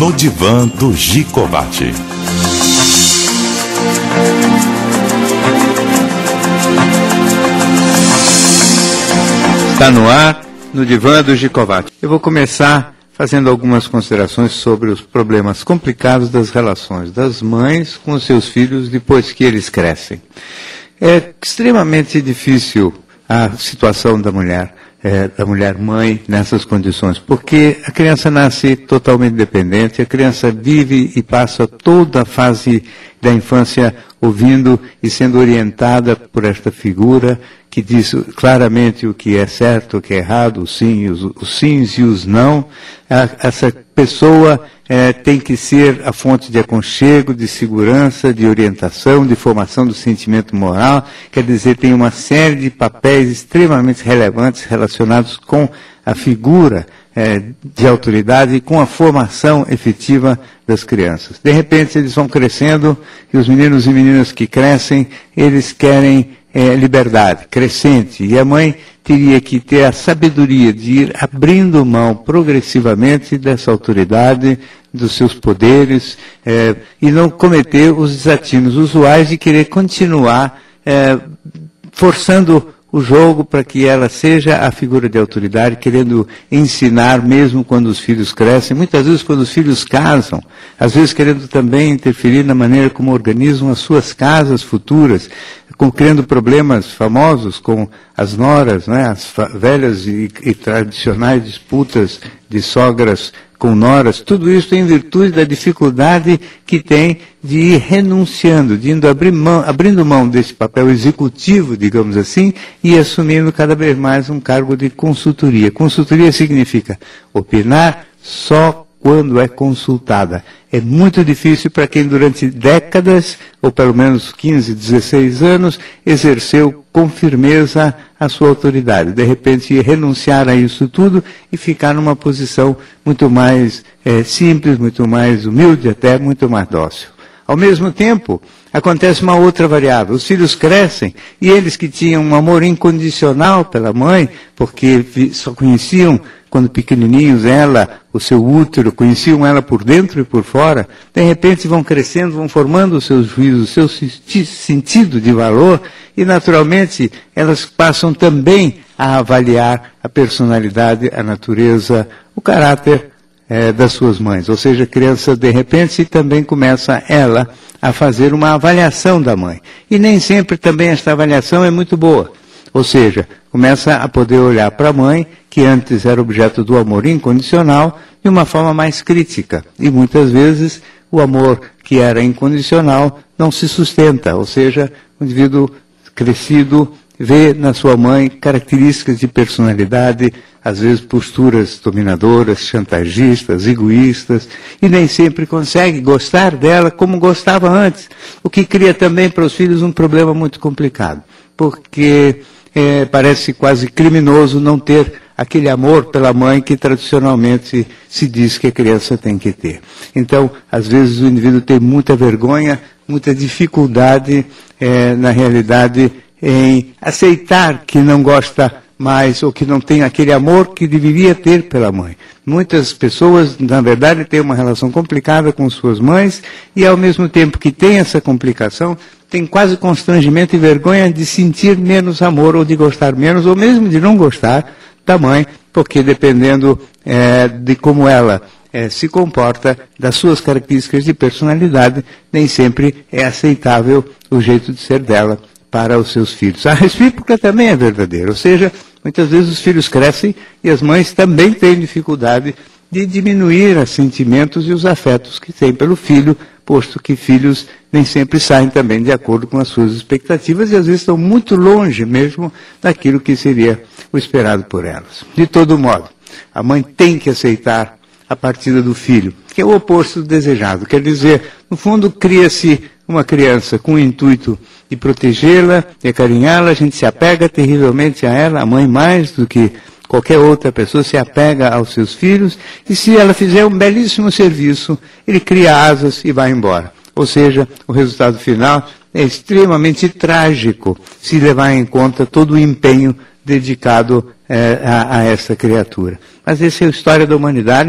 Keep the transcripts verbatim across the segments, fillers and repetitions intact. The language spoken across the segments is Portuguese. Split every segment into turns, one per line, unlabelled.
No Divã do Gicovati.
Está no ar, no Divã do Gicovati. Eu vou começar fazendo algumas considerações sobre os problemas complicados das relações das mães com os seus filhos depois que eles crescem. É extremamente difícil a situação da mulher, é, da mulher mãe nessas condições, porque a criança nasce totalmente dependente, a criança vive e passa toda a fase da infância ouvindo e sendo orientada por esta figura que diz claramente o que é certo, o que é errado, os sim, os, os sims e os não. Essa pessoa é, tem que ser a fonte de aconchego, de segurança, de orientação, de formação do sentimento moral. Quer dizer, tem uma série de papéis extremamente relevantes relacionados com a figura é, de autoridade e com a formação efetiva das crianças. De repente, eles vão crescendo e os meninos e meninas que crescem, eles querem É, liberdade crescente, e a mãe teria que ter a sabedoria de ir abrindo mão progressivamente dessa autoridade, dos seus poderes, é, e não cometer os desatinos usuais de querer continuar é, forçando o jogo para que ela seja a figura de autoridade, querendo ensinar mesmo quando os filhos crescem, muitas vezes quando os filhos casam, às vezes querendo também interferir na maneira como organizam as suas casas futuras, com, criando problemas famosos com as noras, né, as velhas e, e tradicionais disputas de sogras com noras, tudo isso em virtude da dificuldade que tem de ir renunciando, de indo abrir mão, abrindo mão desse papel executivo, digamos assim, e assumindo cada vez mais um cargo de consultoria. Consultoria significa opinar só quando é consultada. É muito difícil para quem durante décadas, ou pelo menos quinze, dezesseis anos, exerceu com firmeza a sua autoridade. De repente, renunciar a isso tudo e ficar numa posição muito mais é, simples, muito mais humilde, até muito mais dócil. Ao mesmo tempo, acontece uma outra variável. Os filhos crescem e eles que tinham um amor incondicional pela mãe, porque só conheciam quando pequenininhos ela, o seu útero, conheciam ela por dentro e por fora, de repente vão crescendo, vão formando os seus juízos, o seu sentido de valor, e naturalmente elas passam também a avaliar a personalidade, a natureza, o caráter é, das suas mães. Ou seja, a criança de repente também começa ela a fazer uma avaliação da mãe. E nem sempre também esta avaliação é muito boa. Ou seja, começa a poder olhar para a mãe, que antes era objeto do amor incondicional, de uma forma mais crítica. E muitas vezes o amor que era incondicional não se sustenta. Ou seja, o indivíduo crescido vê na sua mãe características de personalidade, às vezes posturas dominadoras, chantagistas, egoístas, e nem sempre consegue gostar dela como gostava antes. O que cria também para os filhos um problema muito complicado, porque É, parece quase criminoso não ter aquele amor pela mãe que tradicionalmente se diz que a criança tem que ter. Então, às vezes o indivíduo tem muita vergonha, muita dificuldade, é, na realidade, em aceitar que não gosta mais ou que não tem aquele amor que deveria ter pela mãe. Muitas pessoas, na verdade, têm uma relação complicada com suas mães e, ao mesmo tempo que tem essa complicação, tem quase constrangimento e vergonha de sentir menos amor ou de gostar menos, ou mesmo de não gostar da mãe, porque dependendo é, de como ela é, se comporta, das suas características de personalidade, nem sempre é aceitável o jeito de ser dela para os seus filhos. A recíproca também é verdadeira, ou seja, muitas vezes os filhos crescem e as mães também têm dificuldade de diminuir os sentimentos e os afetos que têm pelo filho, posto que filhos nem sempre saem também de acordo com as suas expectativas e às vezes estão muito longe mesmo daquilo que seria o esperado por elas. De todo modo, a mãe tem que aceitar a partida do filho, que é o oposto do desejado. Quer dizer, no fundo, cria-se uma criança com o intuito de protegê-la, de acarinhá-la, a gente se apega terrivelmente a ela, a mãe mais do que qualquer outra pessoa se apega aos seus filhos, e se ela fizer um belíssimo serviço, ele cria asas e vai embora. Ou seja, o resultado final é extremamente trágico, se levar em conta todo o empenho dedicado é, a, a essa criatura. Mas essa é a história da humanidade,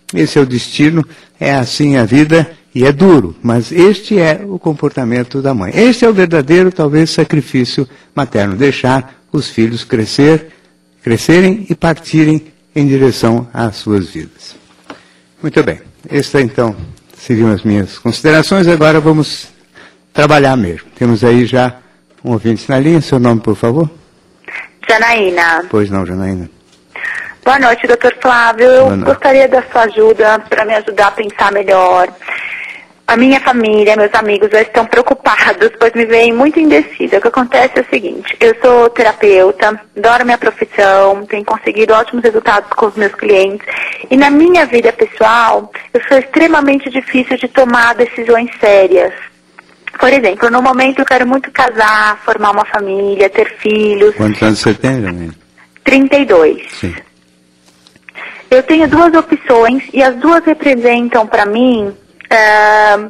esse é o destino, é assim a vida e é duro, mas este é o comportamento da mãe. Este é o verdadeiro, talvez, sacrifício materno, deixar os filhos crescer, crescerem e partirem em direção às suas vidas. Muito bem, estas então seriam as minhas considerações, agora vamos trabalhar mesmo. Temos aí já um ouvinte na linha, seu nome, por favor?
Janaína.
Pois não, Janaína.
Boa noite, doutor Flávio. Eu gostaria da sua ajuda para me ajudar a pensar melhor. A minha família, meus amigos já estão preocupados, pois me veem muito indecisa. O que acontece é o seguinte, eu sou terapeuta, adoro minha profissão, tenho conseguido ótimos resultados com os meus clientes. E na minha vida pessoal, eu sou extremamente difícil de tomar decisões sérias. Por exemplo, no momento eu quero muito casar, formar uma família, ter filhos.
Quantos anos você tem, Janaína?
trinta e dois.
Sim.
Eu tenho duas opções e as duas representam para mim uh,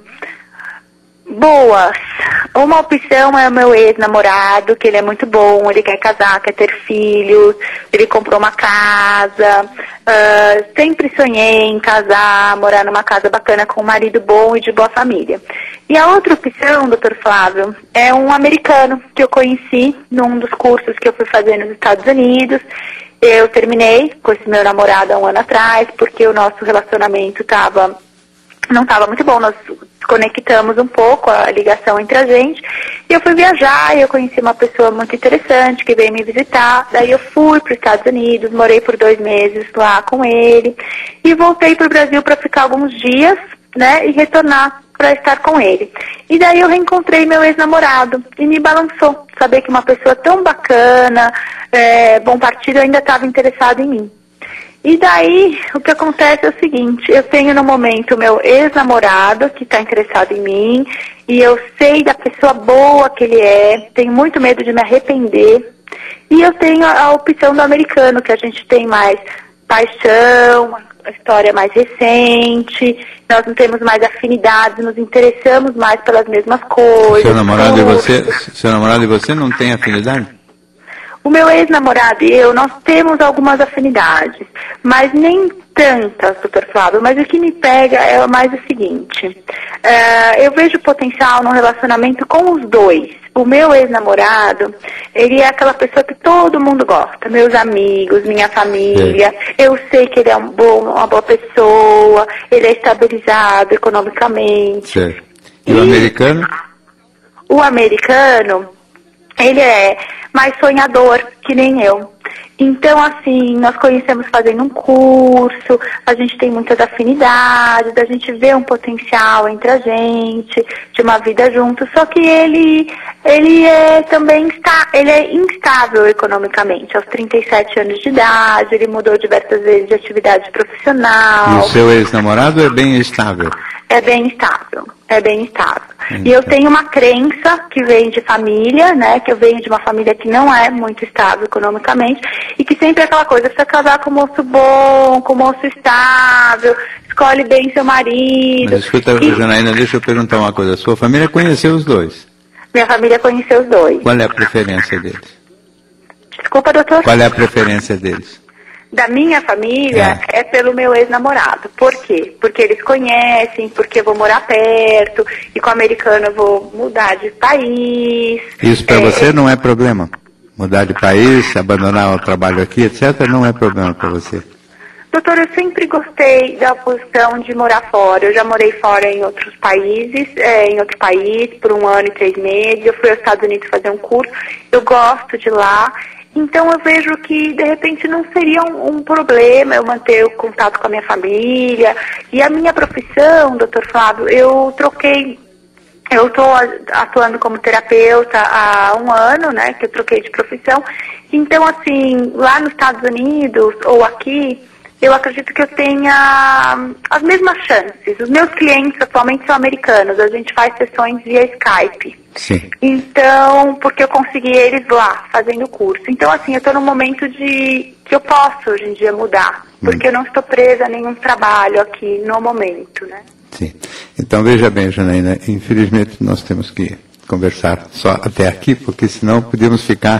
boas. Uma opção é o meu ex-namorado, que ele é muito bom, ele quer casar, quer ter filhos, ele comprou uma casa, uh, sempre sonhei em casar, morar numa casa bacana com um marido bom e de boa família. E a outra opção, doutor Flávio, é um americano que eu conheci num dos cursos que eu fui fazer nos Estados Unidos. Eu terminei com esse meu namorado há um ano atrás, porque o nosso relacionamento tava, não estava muito bom, nós desconectamos um pouco a ligação entre a gente. E eu fui viajar e eu conheci uma pessoa muito interessante que veio me visitar. Daí eu fui para os Estados Unidos, morei por dois meses lá com ele. E voltei para o Brasil para ficar alguns dias, né, e retornar para estar com ele. E daí eu reencontrei meu ex-namorado e me balançou. Saber que uma pessoa tão bacana, é, bom partido, ainda estava interessado em mim. E daí o que acontece é o seguinte, eu tenho no momento meu ex-namorado que está interessado em mim e eu sei da pessoa boa que ele é, tenho muito medo de me arrepender. E eu tenho a opção do americano, que a gente tem mais paixão, a história mais recente, nós não temos mais afinidades, nos interessamos mais pelas mesmas coisas.
Seu namorado, e você, seu namorado e você não têm afinidade?
O meu ex-namorado e eu, nós temos algumas afinidades, mas nem tantas, doutor Flávio. Mas o que me pega é mais o seguinte, uh, eu vejo potencial num relacionamento com os dois. O meu ex-namorado, ele é aquela pessoa que todo mundo gosta, meus amigos, minha família. É. Eu sei que ele é um bom, uma boa pessoa, ele é estabilizado economicamente.
É. E, e o americano?
O americano, ele é mais sonhador, que nem eu. Então, assim, nós conhecemos fazendo um curso, a gente tem muitas afinidades, a gente vê um potencial entre a gente, de uma vida junto, só que ele, ele é também está, ele é instável economicamente, aos trinta e sete anos de idade, ele mudou diversas vezes de atividade profissional.
E o seu ex-namorado é bem estável?
É bem estável, é bem estável.
Então.
E eu tenho uma crença que vem de família, né, que eu venho de uma família que não é muito estável economicamente, e que sempre é aquela coisa, precisa casar com um moço bom, com um moço estável, escolhe bem seu marido.
Mas escuta, e... Janaína, deixa eu perguntar uma coisa, a sua família conheceu os dois?
Minha família conheceu os dois.
Qual é a preferência deles?
Desculpa, doutor?
Qual é a preferência deles?
Da minha família é. é pelo meu ex-namorado. Por quê? Porque eles conhecem, porque eu vou morar perto, e com o americano eu vou mudar de país.
Isso para
é,
você não é problema? Mudar de país, abandonar o trabalho aqui, etcétera, não é problema para você?
Doutor, eu sempre gostei da posição de morar fora. Eu já morei fora em outros países, é, em outro país, por um ano e três meses. Eu fui aos Estados Unidos fazer um curso. Eu gosto de lá. Então eu vejo que, de repente, não seria um, um problema eu manter o contato com a minha família. E a minha profissão, doutor Flávio, eu troquei, eu estou atuando como terapeuta há um ano, né, que eu troquei de profissão. Então, assim, lá nos Estados Unidos ou aqui, eu acredito que eu tenha as mesmas chances. Os meus clientes atualmente são americanos, a gente faz sessões via Skype.
Sim.
Então, porque eu consegui eles lá, fazendo o curso. Então, assim, eu estou num momento de que eu posso hoje em dia mudar, porque hum. eu não estou presa a nenhum trabalho aqui no momento, né?
Sim. Então, veja bem, Janaína, infelizmente nós temos que conversar só até aqui, porque senão podemos ficar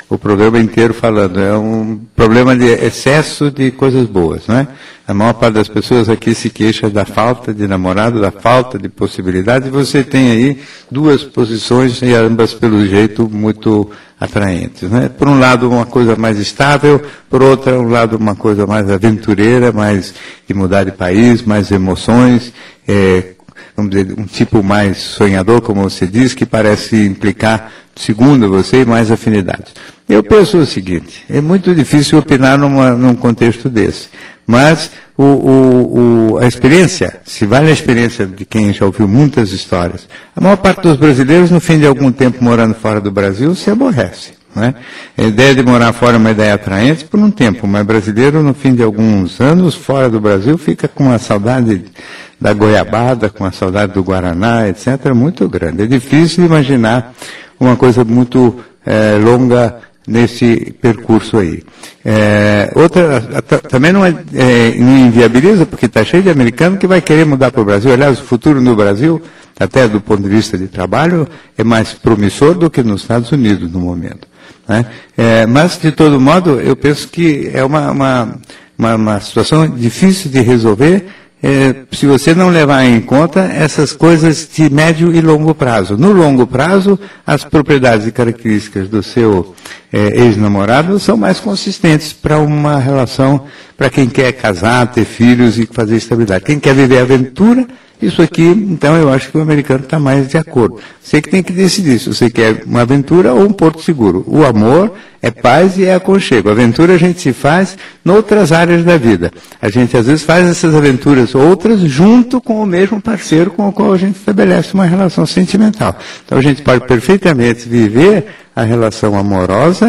o programa inteiro falando. É um problema de excesso de coisas boas, não é? A maior parte das pessoas aqui se queixa da falta de namorado, da falta de possibilidade, e você tem aí duas posições, e ambas, pelo jeito, muito atraentes, né? Por um lado, uma coisa mais estável, por outro um lado, uma coisa mais aventureira, mais de mudar de país, mais emoções, é, vamos dizer, um tipo mais sonhador, como você diz, que parece implicar, segundo você, mais afinidades. Eu penso o seguinte, é muito difícil opinar numa, num contexto desse, mas o, o, o, a experiência, se vale a experiência de quem já ouviu muitas histórias, a maior parte dos brasileiros, no fim de algum tempo morando fora do Brasil, se aborrece. Né? A ideia de morar fora é uma ideia atraente por um tempo, mas brasileiro, no fim de alguns anos, fora do Brasil, fica com uma saudade da goiabada, com a saudade do guaraná, etcétera, muito grande. É difícil imaginar uma coisa muito é, longa nesse percurso aí. É, outra, também não, é, é, não inviabiliza, porque está cheio de americano que vai querer mudar para o Brasil. Aliás, o futuro no Brasil, até do ponto de vista de trabalho, é mais promissor do que nos Estados Unidos no momento. Né? É, mas, de todo modo, eu penso que é uma, uma, uma, uma situação difícil de resolver, É, se você não levar em conta essas coisas de médio e longo prazo. No longo prazo, as propriedades e características do seu é, ex-namorado são mais consistentes para uma relação, para quem quer casar, ter filhos e fazer estabilidade. Quem quer viver aventura, isso aqui, então eu acho que o americano está mais de acordo. Você que tem que decidir se você quer uma aventura ou um porto seguro. O amor é paz e é aconchego. A aventura a gente se faz em outras áreas da vida. A gente às vezes faz essas aventuras outras junto com o mesmo parceiro com o qual a gente estabelece uma relação sentimental. Então a gente pode perfeitamente viver a relação amorosa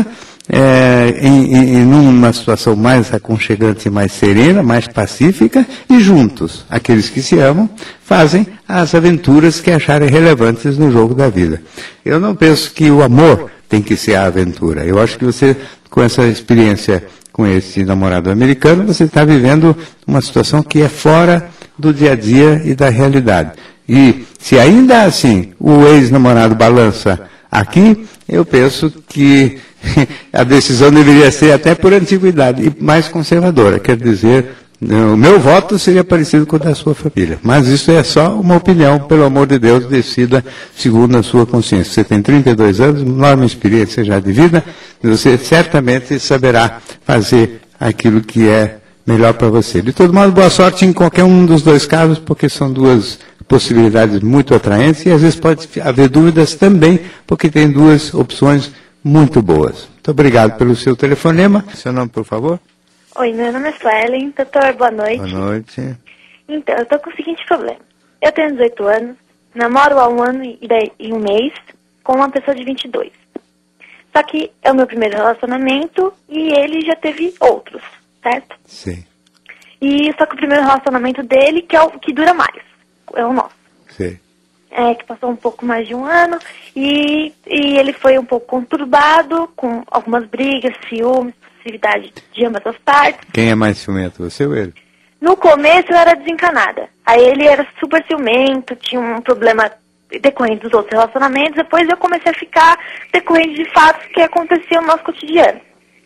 É, em, em, em uma situação mais aconchegante, mais serena, mais pacífica, e juntos, aqueles que se amam, fazem as aventuras que acharem relevantes no jogo da vida. Eu não penso que o amor tem que ser a aventura. Eu acho que você, com essa experiência com esse namorado americano, você está vivendo uma situação que é fora do dia a dia e da realidade. E se ainda assim o ex-namorado balança aqui, eu penso que a decisão deveria ser até por antiguidade e mais conservadora. Quer dizer, o meu voto seria parecido com o da sua família. Mas isso é só uma opinião, pelo amor de Deus, decida segundo a sua consciência. Você tem trinta e dois anos, enorme experiência já de vida, você certamente saberá fazer aquilo que é melhor para você. De todo modo, boa sorte em qualquer um dos dois casos, porque são duas possibilidades muito atraentes e às vezes pode haver dúvidas também, porque tem duas opções muito boas. Muito obrigado pelo seu telefonema. Seu nome, por favor?
Oi, meu nome é Suelen. Doutor, boa noite.
Boa noite.
Então, eu estou com o seguinte problema. Eu tenho dezoito anos, namoro há um ano e, daí, e um mês com uma pessoa de vinte e dois. Só que é o meu primeiro relacionamento e ele já teve outros, certo?
Sim.
E só que o primeiro relacionamento dele, que é o que dura mais, é o nosso.
Sim.
É, que passou um pouco mais de um ano, e, e ele foi um pouco conturbado, com algumas brigas, ciúmes, possessividade de ambas as partes.
Quem é mais ciumento, você ou ele?
No começo eu era desencanada, aí ele era super ciumento, tinha um problema decorrente dos outros relacionamentos, depois eu comecei a ficar decorrente de fatos que aconteciam no nosso cotidiano.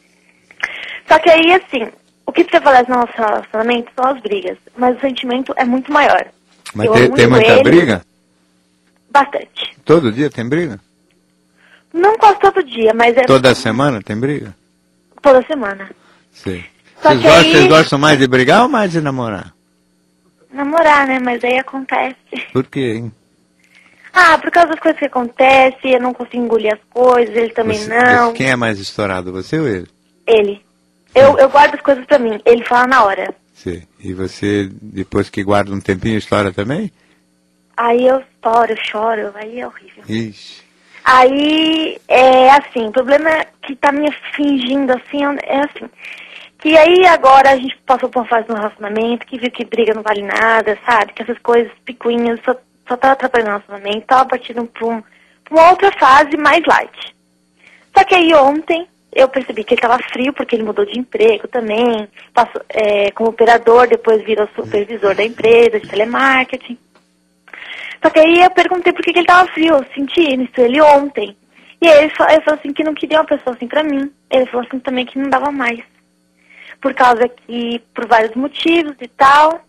Só que aí, assim, o que prevalece no nosso relacionamento são as brigas, mas o sentimento é muito maior.
Mas tem, tem muita ele, briga?
Bastante.
Todo dia tem briga?
Não quase todo dia, mas é...
Toda semana tem briga?
Toda semana.
Sim.
Só
Vocês,
que
gostam,
aí...
vocês gostam mais de brigar ou mais de namorar?
Namorar, né? Mas aí acontece.
Por quê, hein?
Ah, por causa das coisas que acontecem, eu não consigo engolir as coisas, ele também
você,
não.
Você, quem é mais estourado, você ou ele?
Ele. Eu, eu guardo as coisas pra mim, ele fala na hora.
Sim. E você, depois que guarda um tempinho, estoura também?
Aí eu estouro, eu choro, aí é horrível.
Ixi.
Aí, é assim, o problema é que tá me fingindo assim, é assim. Que aí agora a gente passou por uma fase no relacionamento, que viu que briga não vale nada, sabe? Que essas coisas picuinhas só, só tá atrapalhando o relacionamento, tava partindo pra, um, pra uma outra fase mais light. Só que aí ontem eu percebi que ele tava frio, porque ele mudou de emprego também, passou, é, como operador, depois virou supervisor da empresa, de telemarketing. Só que aí eu perguntei por que, que ele tava frio, eu senti isso ele ontem. E aí ele falou, ele falou assim que não queria uma pessoa assim pra mim. Ele falou assim também que não dava mais. Por causa que, por vários motivos e tal.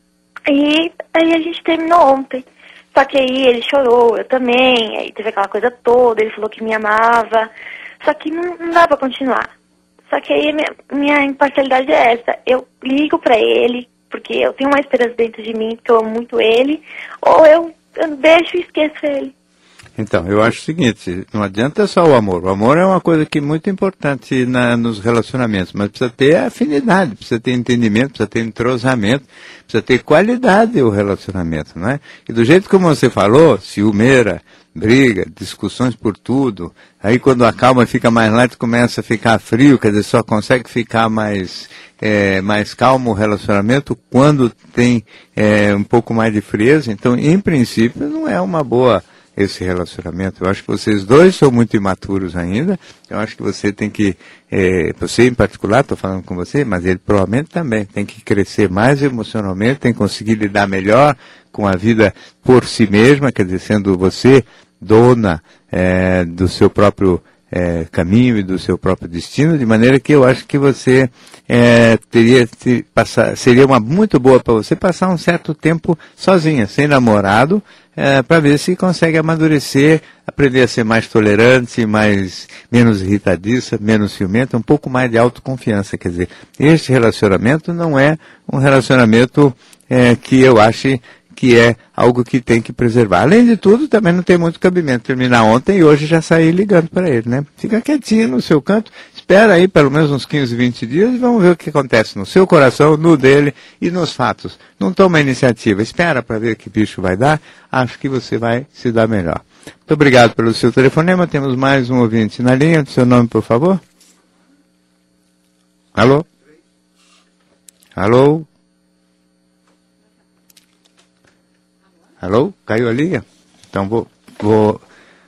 E aí a gente terminou ontem. Só que aí ele chorou, eu também, aí teve aquela coisa toda, ele falou que me amava. Só que não, não dá pra continuar. Só que aí minha, minha imparcialidade é essa. Eu ligo pra ele, porque eu tenho uma esperança dentro de mim, porque eu amo muito ele, ou eu, eu deixo e esqueço ele.
Então, eu acho o seguinte, não adianta só o amor. O amor é uma coisa que é muito importante na, nos relacionamentos, mas precisa ter afinidade, precisa ter entendimento, precisa ter entrosamento, precisa ter qualidade o relacionamento, não é? E do jeito como você falou, ciumeira, briga, discussões por tudo, aí quando acalma fica mais lento, começa a ficar frio, quer dizer, só consegue ficar mais, é, mais calmo o relacionamento quando tem é, um pouco mais de frieza. Então, em princípio, não é uma boa esse relacionamento. Eu acho que vocês dois são muito imaturos ainda. Eu acho que você tem que, é, você em particular, estou falando com você, mas ele provavelmente também tem que crescer mais emocionalmente, tem que conseguir lidar melhor com a vida por si mesma, quer dizer, sendo você dona é, do seu próprio é, caminho e do seu próprio destino, de maneira que eu acho que você é, teria se passar, seria uma muito boa para você passar um certo tempo sozinha, sem namorado, é, para ver se consegue amadurecer, aprender a ser mais tolerante, mais, menos irritadiça, menos ciumenta, um pouco mais de autoconfiança. Quer dizer, este relacionamento não é um relacionamento é, que eu ache que é algo que tem que preservar. Além de tudo, também não tem muito cabimento terminar ontem e hoje já sair ligando para ele, né? Fica quietinho no seu canto, espera aí pelo menos uns quinze, vinte dias e vamos ver o que acontece no seu coração, no dele e nos fatos. Não toma iniciativa, espera para ver que bicho vai dar, acho que você vai se dar melhor. Muito obrigado pelo seu telefonema, temos mais um ouvinte na linha, seu nome, por favor? Alô? Alô? Alô? Caiu a linha? Então vou, vou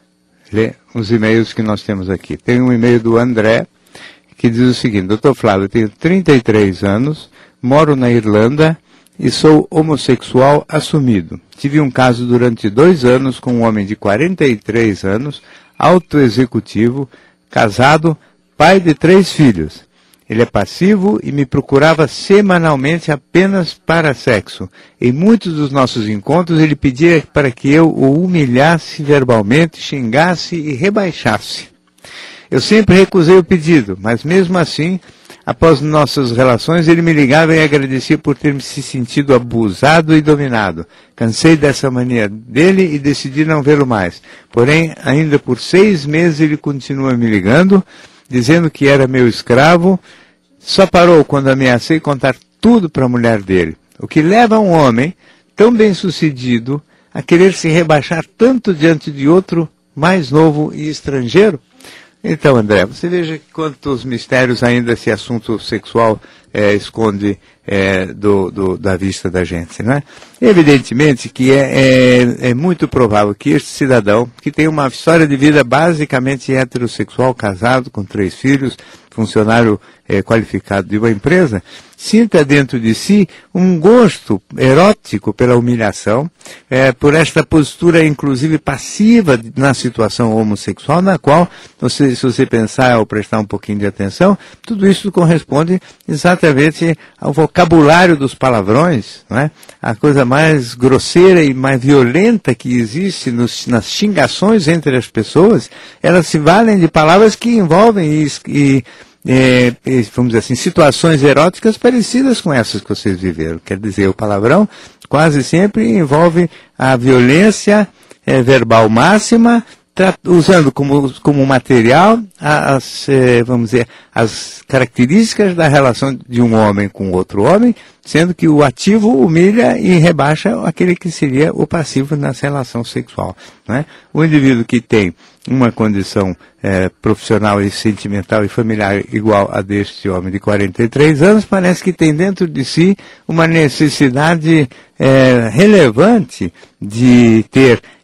ler os e-mails que nós temos aqui. Tem um e-mail do André, que diz o seguinte: doutor Flávio, eu tenho trinta e três anos, moro na Irlanda e sou homossexual assumido. Tive um caso durante dois anos com um homem de quarenta e três anos, autoexecutivo, casado, pai de três filhos. Ele é passivo e me procurava semanalmente apenas para sexo. Em muitos dos nossos encontros ele pedia para que eu o humilhasse verbalmente, xingasse e rebaixasse. Eu sempre recusei o pedido, mas mesmo assim, após nossas relações, ele me ligava e agradecia por ter se sentido abusado e dominado. Cansei dessa mania dele e decidi não vê-lo mais. Porém, ainda por seis meses ele continua me ligando, dizendo que era meu escravo. Só parou quando ameacei contar tudo para a mulher dele. O que leva um homem tão bem-sucedido a querer se rebaixar tanto diante de outro mais novo e estrangeiro? Então, André, você veja quantos mistérios ainda esse assunto sexual é, esconde é, do, do, da vista da gente, não é? Evidentemente que é, é, é muito provável que este cidadão, que tem uma história de vida basicamente heterossexual, casado com três filhos, funcionário é, qualificado de uma empresa, sinta dentro de si um gosto erótico pela humilhação, é, por esta postura inclusive passiva na situação homossexual, na qual, você, se você pensar ou prestar um pouquinho de atenção, tudo isso corresponde exatamente ao vocabulário dos palavrões, não é? A coisa mais grosseira e mais violenta que existe nos, nas xingações entre as pessoas, elas se valem de palavras que envolvem e, e É, vamos dizer assim, situações eróticas parecidas com essas que vocês viveram. Quer dizer, o palavrão quase sempre envolve a violência é, verbal máxima, usando como, como material as, é, vamos dizer, as características da relação de um homem com outro homem, sendo que o ativo humilha e rebaixa aquele que seria o passivo na relação sexual, não é? O indivíduo que tem uma condição é, profissional e sentimental e familiar igual a deste homem de quarenta e três anos, parece que tem dentro de si uma necessidade é, relevante de ter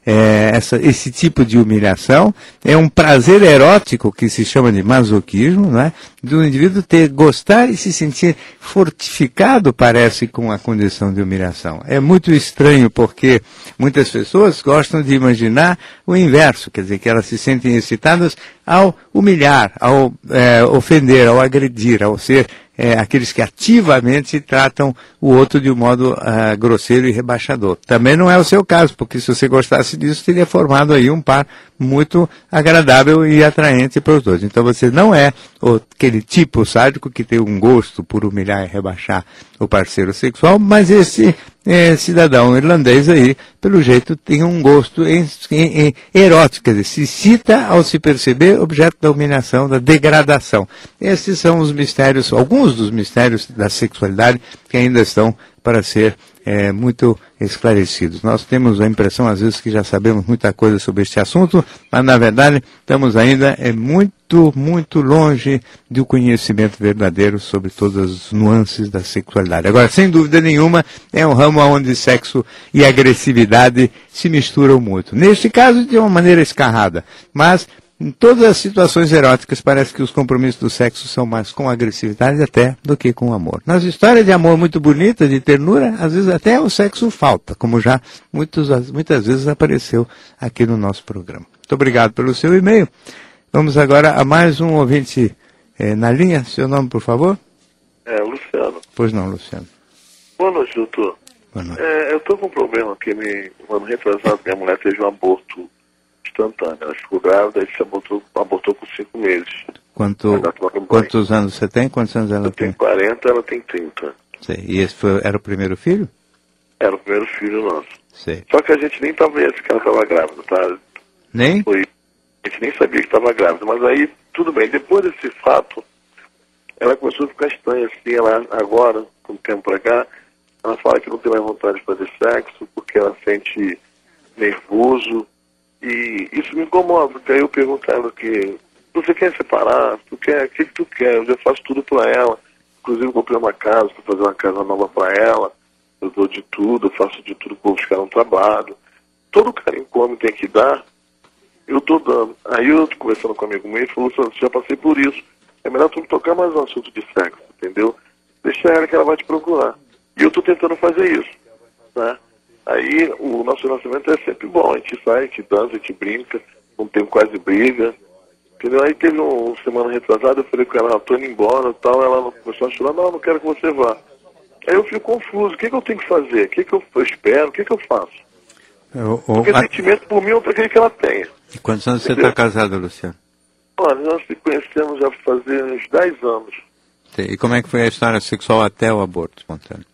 é, essa, esse tipo de humilhação, é um prazer erótico que se chama de masoquismo, né? Do indivíduo ter, gostar e se sentir fortificado, parece, com a condição de humilhação. É muito estranho porque muitas pessoas gostam de imaginar o inverso, quer dizer, que elas se sentem excitadas ao humilhar, ao é, ofender, ao agredir, ao ser é, aqueles que ativamente tratam o outro de um modo uh, grosseiro e rebaixador. Também não é o seu caso, porque se você gostasse disso, teria formado aí um par muito agradável e atraente para os dois. Então você não é o, aquele tipo sádico que tem um gosto por humilhar e rebaixar o parceiro sexual, mas esse é, cidadão irlandês aí, pelo jeito, tem um gosto em, em, em erótico, quer dizer, se excita ao se perceber objeto da humilhação, da degradação. Esses são os mistérios, alguns dos mistérios da sexualidade que ainda estão para ser é, muito esclarecidos. Nós temos a impressão, às vezes, que já sabemos muita coisa sobre este assunto, mas, na verdade, estamos ainda é, muito, muito longe do conhecimento verdadeiro sobre todas as nuances da sexualidade. Agora, sem dúvida nenhuma, é um ramo onde sexo e agressividade se misturam muito. Neste caso, de uma maneira escarrada, mas em todas as situações eróticas, parece que os compromissos do sexo são mais com agressividade até do que com amor. Nas histórias de amor muito bonitas, de ternura, às vezes até o sexo falta, como já muitos, muitas vezes apareceu aqui no nosso programa. Muito obrigado pelo seu e-mail. Vamos agora a mais um ouvinte eh, na linha. Seu nome, por favor?
É, Luciano.
Pois não, Luciano.
Boa noite, doutor.
Boa noite.
É, eu estou com um problema que me, um ano retrasado, minha mulher teve um aborto instantâneo. Ela ficou grávida e se abortou, abortou com cinco meses.
Quanto, quantos anos você tem? Quantos anos ela
eu
tem?
Eu tenho quarenta, ela tem trinta.
Sei. E esse foi, era o primeiro filho?
Era o primeiro filho nosso.
Sei.
Só que a gente nem estava vendo que ela estava grávida, tá?
Nem?
Foi, a gente nem sabia que estava grávida, mas aí, tudo bem. Depois desse fato, ela começou a ficar estranha, assim, ela agora, com o tempo pra cá, ela fala que não tem mais vontade de fazer sexo, porque ela sente nervoso. E isso me incomoda, porque aí eu pergunto a ela que você quer separar, tu quer, o que, que tu quer? Eu já faço tudo pra ela. Inclusive eu comprei uma casa para fazer uma casa nova pra ela. Eu dou de tudo, eu faço de tudo para buscar um trabalho. Todo carinho que o homem tem que dar, eu tô dando. Aí eu tô conversando com um amigo meu e falou, Luciano, já passei por isso. É melhor tu não tocar mais no assunto de sexo, entendeu? Deixa ela que ela vai te procurar. E eu tô tentando fazer isso, né? Aí o nosso relacionamento é sempre bom, a gente sai, a gente dança, a gente brinca, não tem quase briga, entendeu? Aí teve uma um, semana retrasada, eu falei com ela, tô indo embora e tal, ela começou a chorar, não, não quero que você vá. Aí eu fico confuso, o que, que eu tenho que fazer? O que, que eu, eu espero? O que, que eu faço?
Eu, eu,
Porque
a...
sentimento por mim eu queria que ela tenha.
E quantos anos entendeu? Você está casado, Luciano?
Olha, nós se conhecemos já fazer uns dez anos.
Sim. E como é que foi a história sexual até o aborto espontâneo?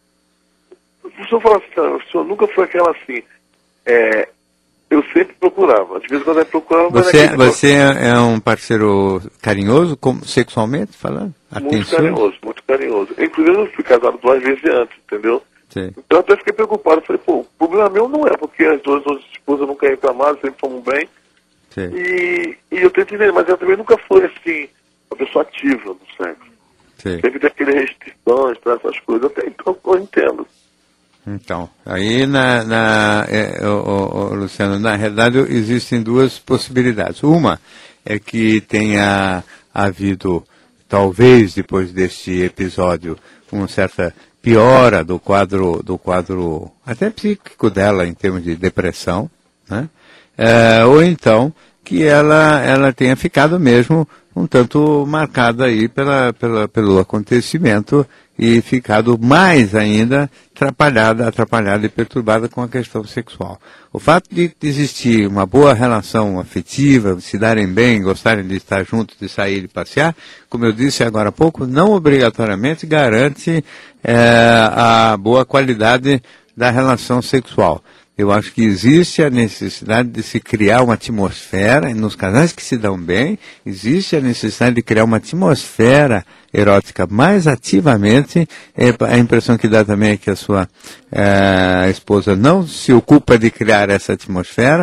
O senhor fala assim, o senhor nunca foi aquela assim, é, eu sempre procurava, às vezes quando eu procurava...
Você, você é um parceiro carinhoso, como, sexualmente falando?
Muito
Atencioso?
carinhoso, muito carinhoso. Inclusive eu fui casado duas vezes antes, entendeu?
Sim.
Então eu até fiquei preocupado, falei, pô, o problema meu não é, porque as duas outras esposas nunca reclamaram, sempre fomos bem.
Sim.
E, e eu tento entender, mas ela também nunca foi assim, uma pessoa ativa no sexo.
Sim.
Sempre tem aquelas restrições para essas coisas, até então eu entendo.
Então, aí, na, na, é, o, o, o, Luciano, na realidade existem duas possibilidades. Uma é que tenha havido, talvez depois deste episódio, uma certa piora do quadro, do quadro até psíquico dela em termos de depressão, né? É, ou então que ela, ela tenha ficado mesmo um tanto marcada aí pela, pela, pelo acontecimento e ficado mais ainda atrapalhada, atrapalhada e perturbada com a questão sexual. O fato de existir uma boa relação afetiva, se darem bem, gostarem de estar juntos, de sair e passear, como eu disse agora há pouco, não obrigatoriamente garante é, a boa qualidade da relação sexual. Eu acho que existe a necessidade de se criar uma atmosfera, nos casais que se dão bem, existe a necessidade de criar uma atmosfera erótica mais ativamente. É, a impressão que dá também é que a sua é, a esposa não se ocupa de criar essa atmosfera,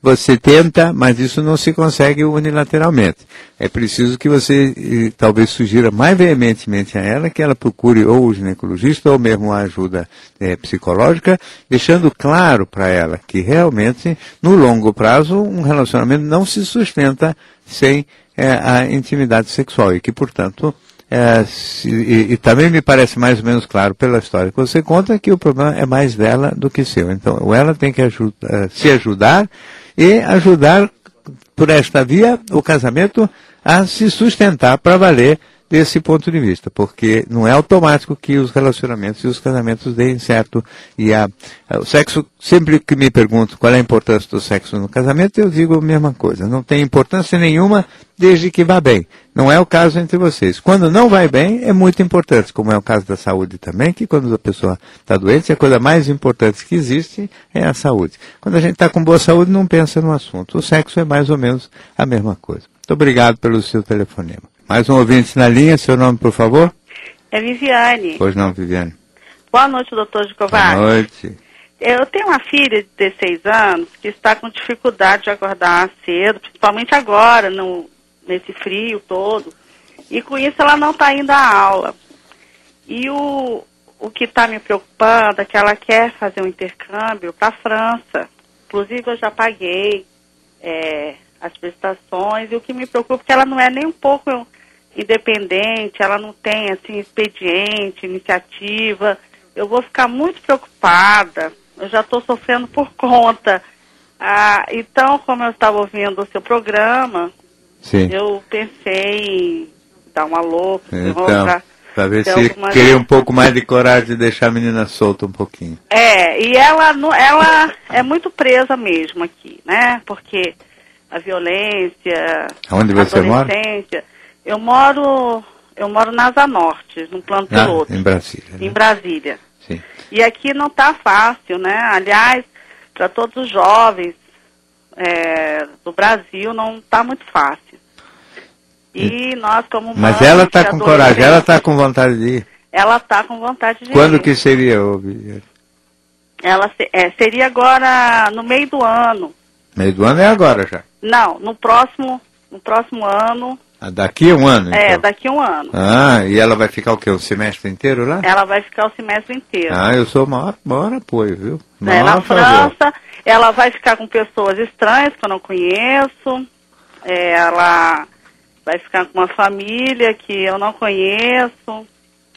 você tenta, mas isso não se consegue unilateralmente. É preciso que você eh, talvez sugira mais veementemente a ela que ela procure ou o ginecologista ou mesmo a ajuda eh, psicológica, deixando claro para ela que realmente, no longo prazo, um relacionamento não se sustenta sem eh, a intimidade sexual e que, portanto, É, se, e, e também me parece mais ou menos claro pela história que você conta que o problema é mais dela do que seu. Então, ela tem que ajuda, se ajudar e ajudar por esta via o casamento a se sustentar para valer desse ponto de vista, porque não é automático que os relacionamentos e os casamentos deem certo. E a, a, o sexo, sempre que me pergunto qual é a importância do sexo no casamento, eu digo a mesma coisa. Não tem importância nenhuma desde que vá bem. Não é o caso entre vocês. Quando não vai bem, é muito importante, como é o caso da saúde também, que quando a pessoa está doente, a coisa mais importante que existe é a saúde. Quando a gente está com boa saúde, não pensa no assunto. O sexo é mais ou menos a mesma coisa. Muito obrigado pelo seu telefonema. Mais um ouvinte na linha, seu nome, por favor?
É Viviane.
Pois não, Viviane.
Boa noite, doutor Gicovac.
Boa noite.
Eu tenho uma filha de dezesseis anos que está com dificuldade de acordar cedo, principalmente agora, no, nesse frio todo. E com isso ela não está indo à aula. E o, o que está me preocupando é que ela quer fazer um intercâmbio para a França. Inclusive eu já paguei é, as prestações. E o que me preocupa é que ela não é nem um pouco independente, ela não tem assim expediente, iniciativa. Eu vou ficar muito preocupada, eu já estou sofrendo por conta. Ah, então, como eu estava ouvindo o seu programa, Sim. eu pensei em dar uma louca.
Então, para ver se queria um pouco mais de coragem de deixar a menina solta um pouquinho.
É, e ela, ela é muito presa mesmo aqui, né? Porque a violência,
Onde você mora?
Eu moro, eu moro na Asa Norte, no plano
ah,
piloto.
Em Brasília. Né?
Em Brasília.
Sim.
E aqui não está fácil, né? Aliás, para todos os jovens é, do Brasil não está muito fácil. E, e nós como
Mas mãe, ela está com coragem, ela está com vontade de ir?
Ela está com vontade de ir.
Quando que seria, Viviane?
Ela é, seria agora no meio do ano.
Meio do ano é agora já?
Não, no próximo, no próximo ano.
Ah, daqui a um ano, então?
É, daqui a um ano.
Ah, e ela vai ficar o quê? O semestre inteiro lá?
Ela vai ficar o semestre inteiro.
Ah, eu sou o maior, maior apoio, viu?
Maior é, na favor. França, ela vai ficar com pessoas estranhas que eu não conheço. É, ela vai ficar com uma família que eu não conheço.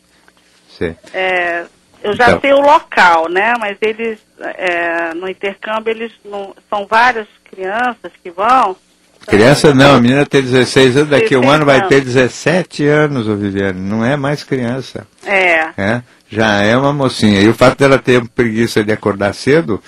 Sim.
É, eu já então. sei o local, né? Mas eles, é, no intercâmbio, eles não, são várias crianças que vão.
Criança não, a menina tem dezesseis anos, daqui a um ano vai ter dezessete anos, ô Viviane, não é mais criança.
É.
é. Já é uma mocinha. E o fato dela ter preguiça de acordar cedo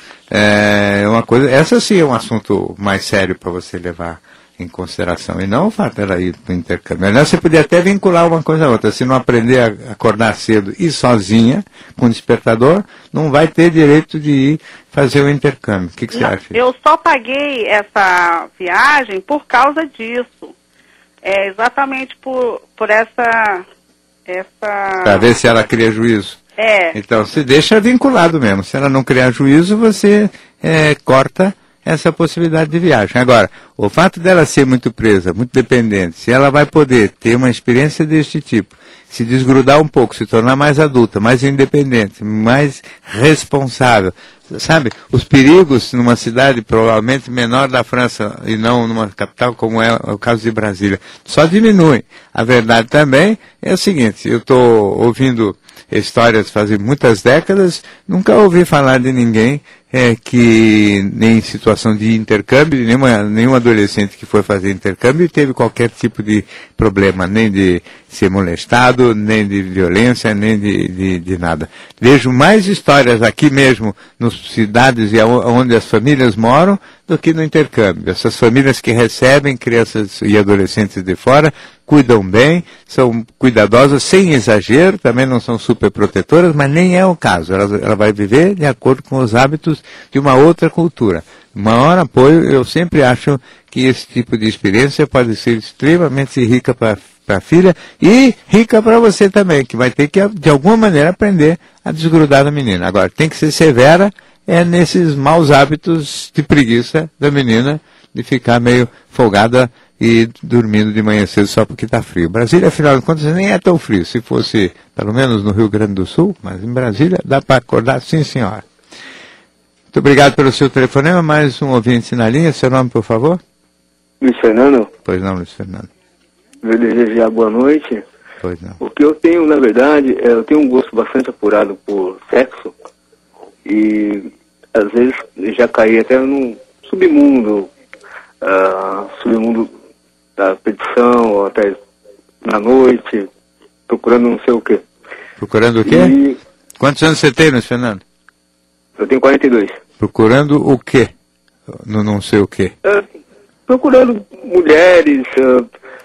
é uma coisa, essa sim é um assunto mais sério para você levar em consideração, e não o fato dela ir para o intercâmbio. Aliás, você podia até vincular uma coisa a outra. Se não aprender a acordar cedo e sozinha, com despertador, não vai ter direito de ir fazer o intercâmbio. O que, que você
não,
acha?
Eu só paguei essa viagem por causa disso. É exatamente por, por essa... essa...
Para ver se ela cria juízo.
É.
Então, se deixa vinculado mesmo. Se ela não criar juízo, você é, corta essa possibilidade de viagem. Agora, o fato dela ser muito presa, muito dependente, se ela vai poder ter uma experiência deste tipo, se desgrudar um pouco, se tornar mais adulta, mais independente, mais responsável, sabe, os perigos numa cidade provavelmente menor da França e não numa capital como é o caso de Brasília, só diminuem. A verdade também é o seguinte, eu estou ouvindo histórias fazem muitas décadas, nunca ouvi falar de ninguém é, que, nem em situação de intercâmbio, nenhuma, nenhum adolescente que foi fazer intercâmbio teve qualquer tipo de problema, nem de ser molestado, nem de violência, nem de, de, de nada. Vejo mais histórias aqui mesmo, nas cidades e onde as famílias moram, do que no intercâmbio. Essas famílias que recebem crianças e adolescentes de fora, cuidam bem, são cuidadosas, sem exagero, também não são superprotetoras, mas nem é o caso. Ela, ela vai viver de acordo com os hábitos de uma outra cultura. Maior apoio, eu sempre acho que esse tipo de experiência pode ser extremamente rica para a filha e rica para você também, que vai ter que, de alguma maneira, aprender a desgrudar da menina. Agora, tem que ser severa é nesses maus hábitos de preguiça da menina, de ficar meio folgada e dormindo de manhã cedo só porque está frio. Brasília, afinal de contas, nem é tão frio. Se fosse, pelo menos no Rio Grande do Sul, mas em Brasília dá para acordar, sim, senhora. Muito obrigado pelo seu telefonema. Mais um ouvinte na linha. Seu nome, por favor?
Luiz Fernando?
Pois não, Luiz Fernando.
Eu desejar boa noite.
Pois não.
Porque eu tenho, na verdade, eu tenho um gosto bastante apurado por sexo. E, às vezes, já caí até no submundo, uh, submundo da petição, ou até na noite, procurando não sei o quê.
Procurando o quê?
E
Quantos anos você tem, Luiz Fernando?
eu tenho quarenta e dois.
Procurando o quê? No não sei o quê.
Uh, procurando mulheres uh,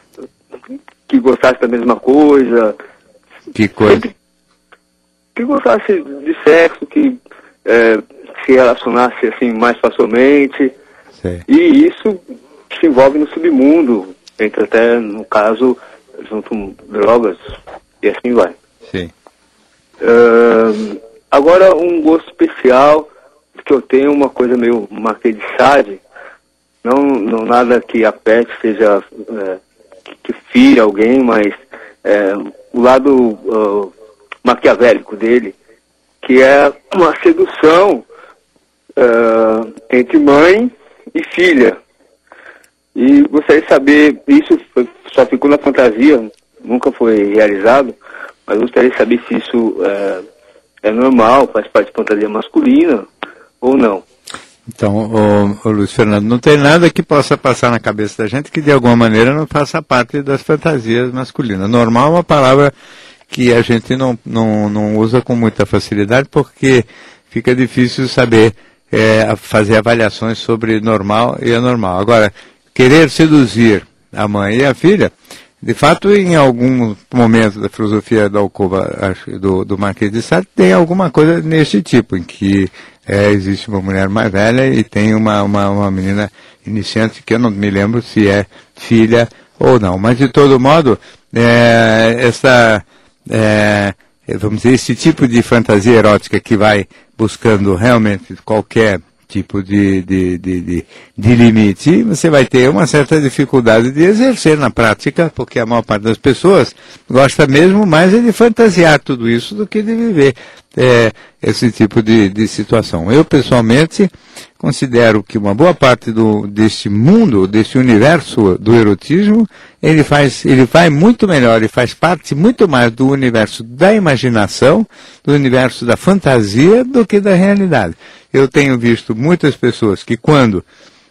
que gostassem da mesma coisa.
Que coisa?
Que, que gostasse de sexo, que uh, se relacionasse assim mais facilmente.
Sei.
E isso se envolve no submundo, entra até, no caso, junto com drogas, e assim vai.
Sim.
Uh, agora, um gosto especial, que eu tenho uma coisa meio Marquês de Sade, não, não nada que apete, seja, é, que, que fira alguém, mas é, o lado uh, maquiavélico dele, que é uma sedução uh, entre mãe e filha. E gostaria de saber, isso foi, só ficou na fantasia, nunca foi realizado, mas gostaria de saber se isso é, é normal, faz parte de fantasia masculina ou não.
Então, o, o Luiz Fernando, não tem nada que possa passar na cabeça da gente que de alguma maneira não faça parte das fantasias masculinas. Normal é uma palavra que a gente não, não, não usa com muita facilidade porque fica difícil saber é, fazer avaliações sobre normal e anormal. Agora, querer seduzir a mãe e a filha, de fato, em algum momento da filosofia da alcova acho, do, do Marquês de Sade, tem alguma coisa nesse tipo, em que é, existe uma mulher mais velha e tem uma, uma, uma menina iniciante, que eu não me lembro se é filha ou não. Mas, de todo modo, é, essa, é, vamos dizer, esse tipo de fantasia erótica que vai buscando realmente qualquer tipo de, de, de, de, de limite, você vai ter uma certa dificuldade de exercer na prática, porque a maior parte das pessoas gosta mesmo mais de fantasiar tudo isso do que de viver é, esse tipo de, de situação. Eu, pessoalmente, considero que uma boa parte do, desse mundo, desse universo do erotismo, ele faz, ele vai muito melhor e faz parte muito mais do universo da imaginação, do universo da fantasia, do que da realidade. Eu tenho visto muitas pessoas que, quando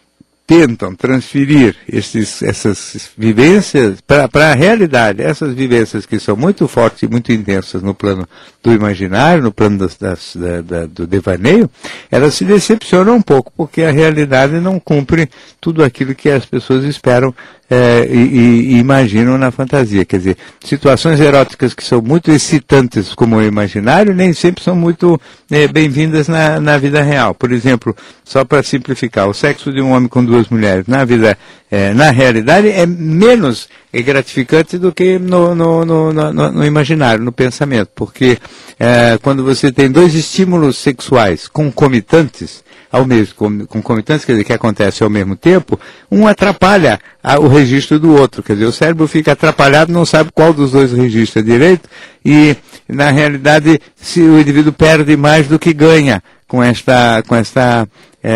tentam transferir esses, essas vivências para a realidade, essas vivências que são muito fortes e muito intensas no plano do imaginário, no plano das, das, da, da, do devaneio, elas se decepcionam um pouco, porque a realidade não cumpre tudo aquilo que as pessoas esperam é, e, e imaginam na fantasia. Quer dizer, situações eróticas que são muito excitantes como o imaginário, nem sempre são muito é, bem-vindas na, na vida real. Por exemplo, só para simplificar, o sexo de um homem com duas mulheres na vida, é, na realidade, é menos gratificante do que no, no, no, no, no imaginário, no pensamento, porque é, quando você tem dois estímulos sexuais concomitantes, ao mesmo, concomitantes, quer dizer, que acontecem ao mesmo tempo, um atrapalha a, o registro do outro, quer dizer, o cérebro fica atrapalhado, não sabe qual dos dois registra direito, e na realidade se o indivíduo perde mais do que ganha com esta, com esta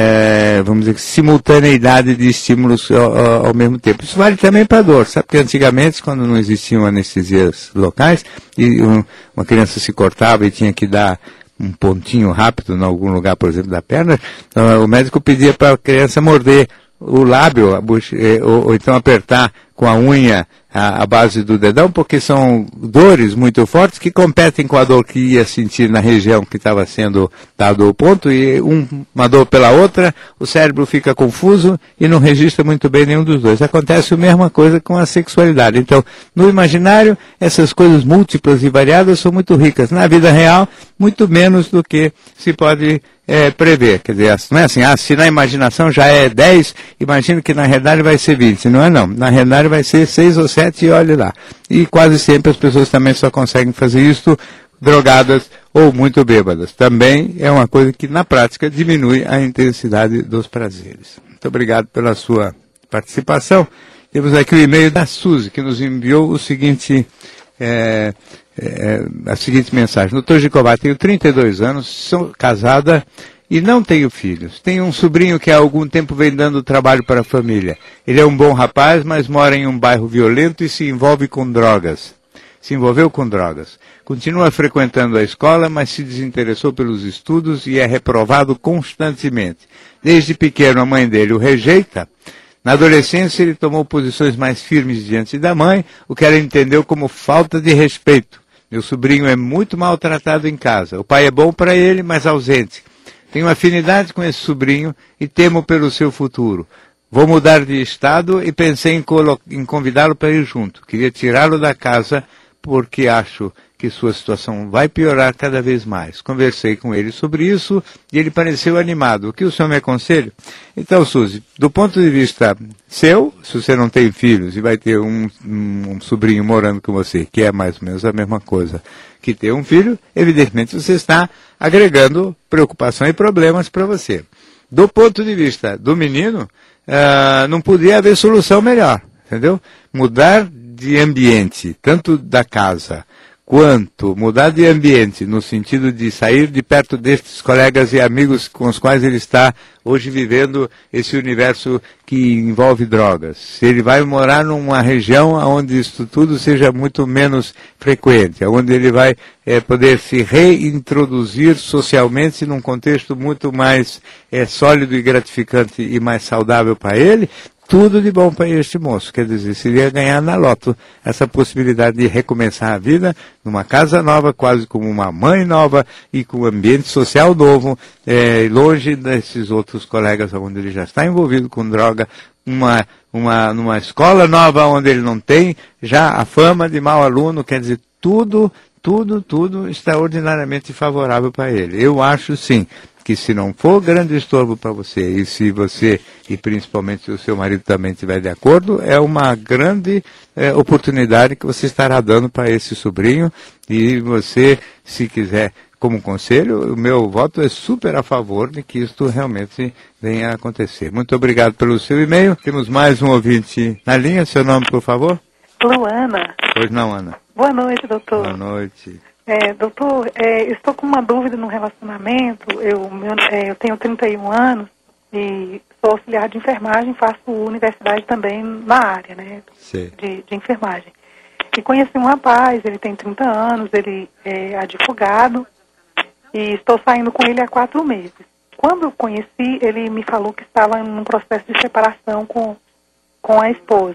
é, vamos dizer, simultaneidade de estímulos ao, ao mesmo tempo. Isso vale também para a dor, sabe que antigamente, quando não existiam anestesias locais, e um, uma criança se cortava e tinha que dar um pontinho rápido em algum lugar, por exemplo, da perna, o médico pedia para a criança morder o lábio, a bucha, ou, ou então apertar com a unha a, a base do dedão, porque são dores muito fortes que competem com a dor que ia sentir na região que estava sendo dado o ponto, e um, uma dor pela outra, o cérebro fica confuso e não registra muito bem nenhum dos dois. Acontece a mesma coisa com a sexualidade. Então, no imaginário, essas coisas múltiplas e variadas são muito ricas. Na vida real, muito menos do que se pode é, prever. Quer dizer, não é assim, ah, se na imaginação já é dez, imagino que na realidade vai ser vinte. Não é não. Na realidade vai ser seis ou sete e olhe lá. E quase sempre as pessoas também só conseguem fazer isso drogadas ou muito bêbadas. Também é uma coisa que, na prática, diminui a intensidade dos prazeres. Muito obrigado pela sua participação. Temos aqui o e-mail da Suzy, que nos enviou o seguinte, é, é, a seguinte mensagem. doutor Gikovati, tenho trinta e dois anos, sou casada e não tenho filhos. Tenho um sobrinho que há algum tempo vem dando trabalho para a família. Ele é um bom rapaz, mas mora em um bairro violento e se envolve com drogas. Se envolveu com drogas. Continua frequentando a escola, mas se desinteressou pelos estudos e é reprovado constantemente. Desde pequeno a mãe dele o rejeita. Na adolescência ele tomou posições mais firmes diante da mãe, o que ela entendeu como falta de respeito. Meu sobrinho é muito maltratado em casa. O pai é bom para ele, mas ausente. Tenho afinidade com esse sobrinho e temo pelo seu futuro. Vou mudar de estado e pensei em, em convidá-lo para ir junto. Queria tirá-lo da casa porque acho que sua situação vai piorar cada vez mais. Conversei com ele sobre isso e ele pareceu animado. O que o senhor me aconselha? Então, Suzy, do ponto de vista seu, se você não tem filhos e vai ter um, um, um sobrinho morando com você, que é mais ou menos a mesma coisa que ter um filho, evidentemente você está agregando preocupação e problemas para você. Do ponto de vista do menino, uh, não podia haver solução melhor, entendeu? Mudar de ambiente, tanto da casa quanto mudar de ambiente, no sentido de sair de perto destes colegas e amigos com os quais ele está hoje vivendo esse universo que envolve drogas. Se ele vai morar numa região onde isso tudo seja muito menos frequente, onde ele vai é, poder se reintroduzir socialmente num contexto muito mais é, sólido e gratificante e mais saudável para ele, tudo de bom para este moço. Quer dizer, seria ganhar na loto essa possibilidade de recomeçar a vida numa casa nova, quase como uma mãe nova e com um ambiente social novo, é, longe desses outros colegas onde ele já está envolvido com droga, uma, uma, numa escola nova onde ele não tem já a fama de mau aluno. Quer dizer, tudo, tudo, tudo extraordinariamente favorável para ele. Eu acho, sim, que se não for grande estorvo para você, e se você, e principalmente se o seu marido também estiver de acordo, é uma grande é, oportunidade que você estará dando para esse sobrinho, e você, se quiser, como conselho, o meu voto é super a favor de que isto realmente venha a acontecer. Muito obrigado pelo seu e-mail. Temos mais um ouvinte na linha. Seu nome, por favor?
Luana.
Pois não, Ana.
Boa noite, doutor.
Boa noite.
É, doutor, é, estou com uma dúvida no relacionamento. Eu, meu, é, eu tenho trinta e um anos e sou auxiliar de enfermagem, faço universidade também na área, né, de, de enfermagem. E conheci um rapaz, ele tem trinta anos, ele é advogado e estou saindo com ele há quatro meses. Quando eu conheci, ele me falou que estava em um processo de separação com, com a esposa.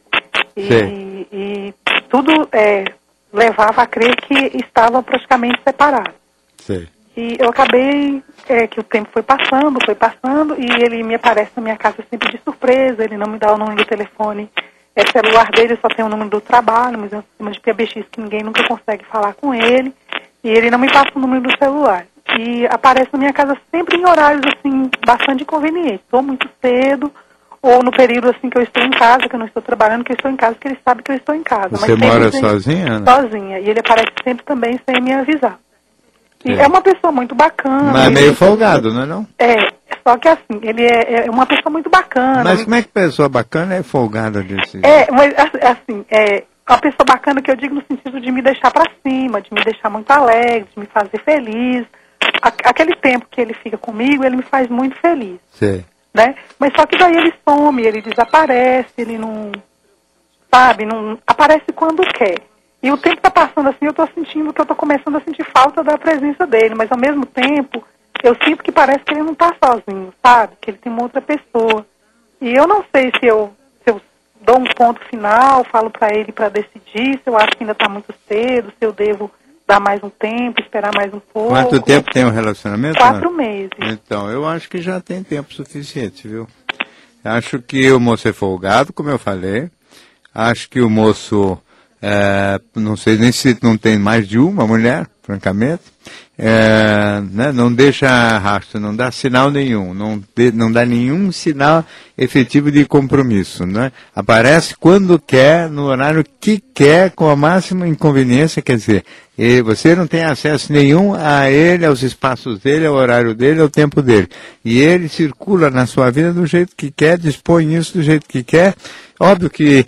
E, e tudo é, levava a crer que estava praticamente separado.
Sim.
E eu acabei, é, que o tempo foi passando, foi passando, e ele me aparece na minha casa sempre de surpresa, ele não me dá o número do telefone, é celular dele, só tem o número do trabalho, mas é um sistema de P B X que ninguém nunca consegue falar com ele, e ele não me passa o número do celular. E aparece na minha casa sempre em horários, assim, bastante inconvenientes, ou muito cedo, ou no período, assim, que eu estou em casa, que eu não estou trabalhando, que eu estou em casa, que ele sabe que eu estou em casa.
Você
mas
mora
sempre,
sozinha, Ana?
Sozinha, e ele aparece sempre também sem me avisar. E é, é uma pessoa muito bacana.
Mas é meio folgado, não é não?
É, só que assim, ele é, é uma pessoa muito bacana.
Mas como é que pessoa bacana é folgada desse jeito?
É, mas assim, é uma pessoa bacana que eu digo no sentido de me deixar pra cima, de me deixar muito alegre, de me fazer feliz. Aquele tempo que ele fica comigo, ele me faz muito feliz.
Sim.
Né? Mas só que daí ele some, ele desaparece, ele não, sabe, não aparece quando quer. E o tempo está passando assim, eu estou sentindo que eu estou começando a sentir falta da presença dele, mas ao mesmo tempo, eu sinto que parece que ele não está sozinho, sabe? Que ele tem uma outra pessoa. E eu não sei se eu, se eu dou um ponto final, falo para ele para decidir, se eu acho que ainda está muito cedo, se eu devo dar mais um tempo, esperar mais um pouco.
Quanto tempo tem um relacionamento?
Quatro
Ana?
meses.
Então, eu acho que já tem tempo suficiente, viu? Acho que o moço é folgado, como eu falei. Acho que o moço, é, não sei nem se não tem mais de uma mulher, francamente, é, né, não deixa rastro, não dá sinal nenhum, não, de, não dá nenhum sinal efetivo de compromisso, né? Aparece quando quer, no horário que quer, com a máxima inconveniência, quer dizer, e você não tem acesso nenhum a ele, aos espaços dele, ao horário dele, ao tempo dele. E ele circula na sua vida do jeito que quer, dispõe isso do jeito que quer. Óbvio que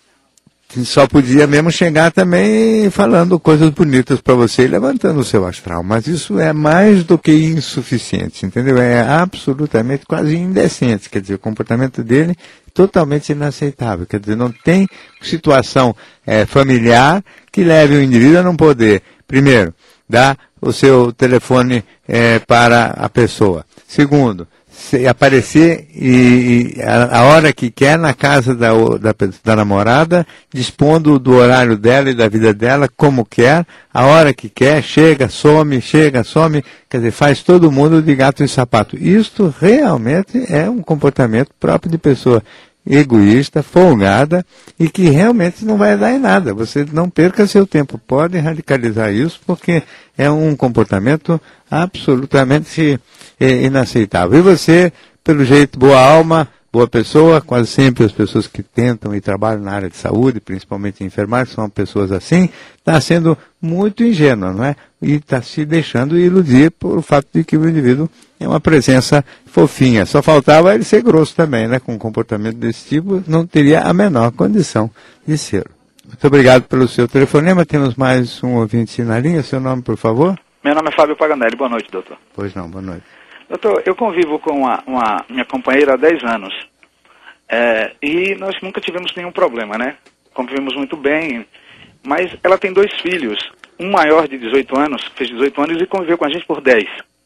só podia mesmo chegar também falando coisas bonitas para você e levantando o seu astral. Mas isso é mais do que insuficiente, entendeu? É absolutamente quase indecente. Quer dizer, o comportamento dele é totalmente inaceitável. Quer dizer, não tem situação é, familiar que leve o indivíduo a não poder, primeiro, dar o seu telefone é, para a pessoa. Segundo, se aparecer e, e a, a hora que quer na casa da, da, da namorada, dispondo do horário dela e da vida dela como quer, a hora que quer, chega, some, chega, some, quer dizer, faz todo mundo de gato e sapato. Isto realmente é um comportamento próprio de pessoa egoísta, folgada e que realmente não vai dar em nada. Você não perca seu tempo. Pode radicalizar isso porque é um comportamento absolutamente é, inaceitável. E você, pelo jeito, boa alma, boa pessoa, quase sempre as pessoas que tentam e trabalham na área de saúde, principalmente enfermagem, são pessoas assim, está sendo muito ingênua, não é? E está se deixando iludir por o fato de que o indivíduo é uma presença fofinha. Só faltava ele ser grosso também, né? Com um comportamento desse tipo, não teria a menor condição de ser. Muito obrigado pelo seu telefonema. Temos mais um ouvinte na linha. Seu nome, por favor?
Meu nome é Fábio Paganelli. Boa noite, doutor.
Pois não, boa noite.
Doutor, eu convivo com uma, uma minha companheira há dez anos. É, e nós nunca tivemos nenhum problema, né? Convivemos muito bem. Mas ela tem dois filhos. Um maior de dezoito anos, fez dezoito anos e conviveu com a gente por dez.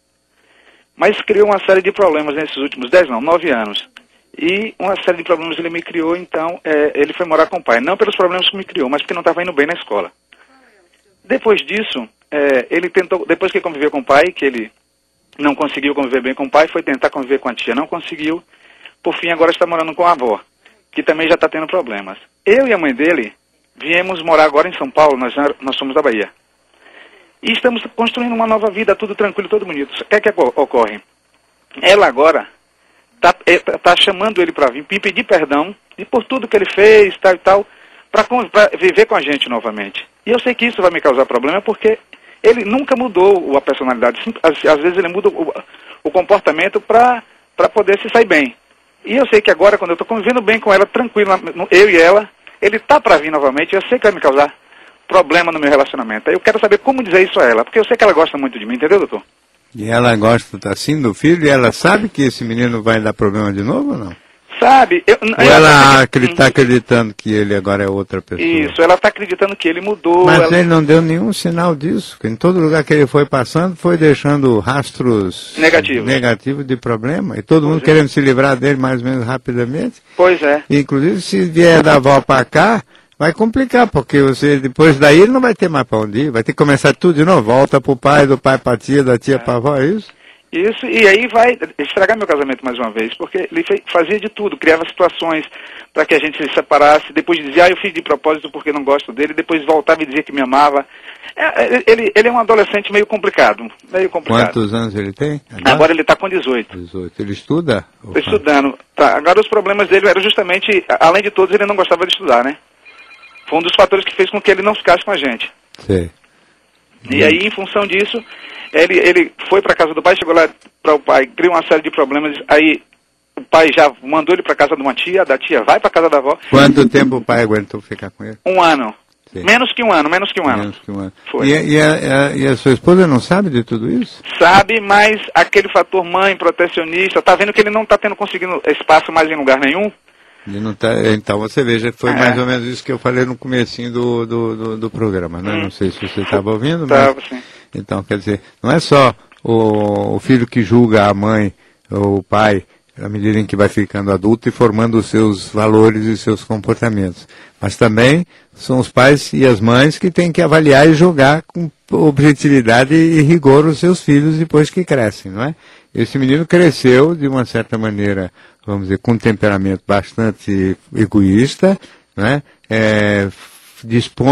Mas criou uma série de problemas nesses últimos dez, não, nove anos. E uma série de problemas ele me criou, então é, ele foi morar com o pai. Não pelos problemas que me criou, mas porque não estava indo bem na escola. Depois disso, é, ele tentou, depois que conviveu com o pai, que ele não conseguiu conviver bem com o pai, foi tentar conviver com a tia, não conseguiu. Por fim, agora está morando com a avó, que também já está tendo problemas. Eu e a mãe dele viemos morar agora em São Paulo, nós, nós somos da Bahia. E estamos construindo uma nova vida, tudo tranquilo, tudo bonito. O que é que ocorre? Ela agora está tá chamando ele para vir, pedir perdão e por tudo que ele fez, tal e tal, para viver com a gente novamente. E eu sei que isso vai me causar problema porque ele nunca mudou a personalidade. Às, às vezes ele muda o, o comportamento para poder se sair bem. E eu sei que agora, quando eu estou convivendo bem com ela, tranquilo, eu e ela, ele está para vir novamente, eu sei que vai me causar problema no meu relacionamento. Eu quero saber como dizer isso a ela, porque eu sei que ela gosta muito de mim, entendeu, doutor?
E ela gosta assim do filho e ela sabe que esse menino vai dar problema de novo ou não?
Sabe. Eu,
ou
eu
ela está acreditando que ele agora é outra pessoa?
Isso, ela está acreditando que ele mudou.
Mas
ela...
ele não deu nenhum sinal disso, que em todo lugar que ele foi passando foi deixando rastros
negativos,
negativos de problema, e todo pois mundo é. querendo se livrar dele mais ou menos rapidamente.
Pois é.
E, inclusive, se vier da avó para cá, vai complicar, porque você, depois daí ele não vai ter mais para onde ir, vai ter que começar tudo de novo, volta para o pai, do pai para a tia, da tia é. para a avó, é isso?
Isso, e aí vai estragar meu casamento mais uma vez, porque ele fazia de tudo, criava situações para que a gente se separasse, depois dizia, ah, eu fiz de propósito porque não gosto dele, depois voltava e dizia que me amava. É, ele, ele é um adolescente meio complicado, meio complicado.
Quantos anos ele tem?
Agora, agora ele está com dezoito.
dezoito. Ele estuda?
Está estudando. Tá, agora os problemas dele eram justamente, além de todos, ele não gostava de estudar, né? Foi um dos fatores que fez com que ele não ficasse com a gente.
Sim.
E aí, em função disso, ele, ele foi para a casa do pai, chegou lá para o pai, criou uma série de problemas, aí o pai já mandou ele para a casa de uma tia, da tia vai para a casa da avó.
Quanto tempo o pai aguentou ficar com ele?
Um ano. Sim. Menos que um ano, menos que um ano.
Menos que um ano.
Foi.
E, a, e, a, e a sua esposa não sabe de tudo isso?
Sabe, mas aquele fator mãe, protecionista, tá vendo que ele não está tendo conseguindo espaço mais em lugar nenhum?
Ele não tá, então você veja que foi é. mais ou menos isso que eu falei no comecinho do, do, do, do programa, né? Hum. Não sei se você estava ouvindo,
Tava,
mas...
Sim.
Então, quer dizer, não é só o, o filho que julga a mãe ou o pai à medida em que vai ficando adulto e formando os seus valores e seus comportamentos, mas também são os pais e as mães que têm que avaliar e julgar com objetividade e rigor os seus filhos depois que crescem, não é? Esse menino cresceu de uma certa maneira, vamos dizer, com um temperamento bastante egoísta, né? É, dispõe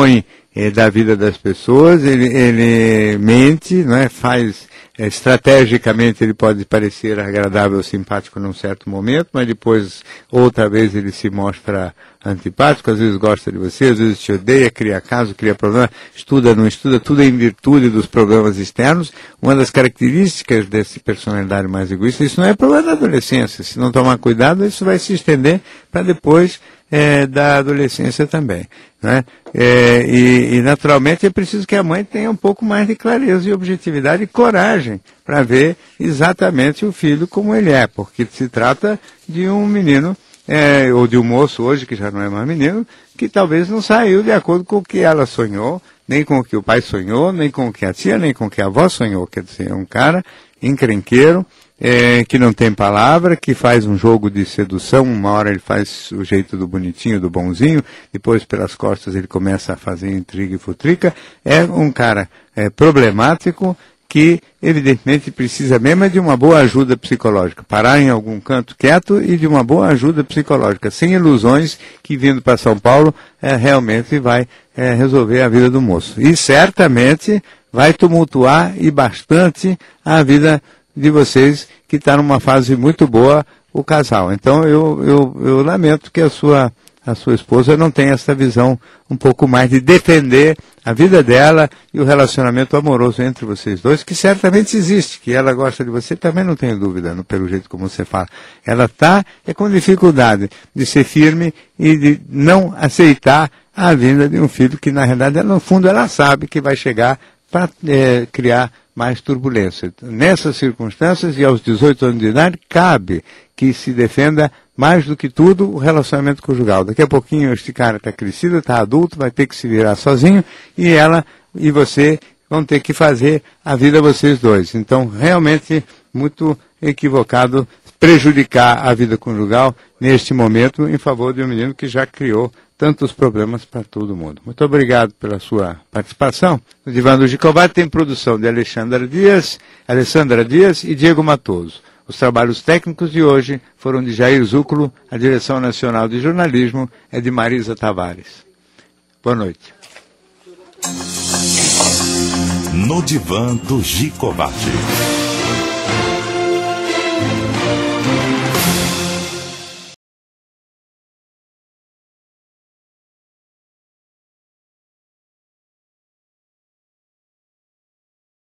é, da vida das pessoas, ele, ele mente, não é? Faz, é, estrategicamente ele pode parecer agradável, simpático num certo momento, mas depois, outra vez, ele se mostra antipático, às vezes gosta de você, às vezes te odeia, cria caso, cria problema, estuda, não estuda, tudo é em virtude dos problemas externos. Uma das características dessa personalidade mais egoísta, isso não é problema da adolescência, se não tomar cuidado, isso vai se estender para depois é, da adolescência também, né? É, e, e naturalmente é preciso que a mãe tenha um pouco mais de clareza e objetividade e coragem para ver exatamente o filho como ele é, porque se trata de um menino É, ou de um moço hoje, que já não é mais menino, que talvez não saiu de acordo com o que ela sonhou, nem com o que o pai sonhou, nem com o que a tia, nem com o que a avó sonhou. Quer dizer, é um cara encrenqueiro, é, que não tem palavra, que faz um jogo de sedução. Uma hora ele faz o jeito do bonitinho, do bonzinho, depois pelas costas ele começa a fazer intriga e futrica. É um cara é, problemático, que evidentemente precisa mesmo de uma boa ajuda psicológica, parar em algum canto quieto e de uma boa ajuda psicológica, sem ilusões que vindo para São Paulo é, realmente vai é, resolver a vida do moço. E certamente vai tumultuar e bastante a vida de vocês, que está numa fase muito boa, o casal. Então eu, eu, eu lamento que a sua, a sua esposa não tenha essa visão um pouco mais de defender a vida dela e o relacionamento amoroso entre vocês dois, que certamente existe, que ela gosta de você, também não tenho dúvida, no, pelo jeito como você fala. Ela está é com dificuldade de ser firme e de não aceitar a vinda de um filho que, na realidade, no fundo, ela sabe que vai chegar para é, criar mais turbulência. Nessas circunstâncias, e aos dezoito anos de idade, cabe que se defenda mais do que tudo o relacionamento conjugal. Daqui a pouquinho este cara está crescido, está adulto, vai ter que se virar sozinho, e ela e você vão ter que fazer a vida vocês dois. Então, realmente, muito equivocado prejudicar a vida conjugal neste momento em favor de um menino que já criou tantos problemas para todo mundo. Muito obrigado pela sua participação. O Divã do Gicovati tem produção de Alexandra Dias, Alessandra Dias e Diego Matoso. Os trabalhos técnicos de hoje foram de Jair Zúculo, a direção nacional de jornalismo é de Marisa Tavares. Boa noite.
No Divã do Gicovati.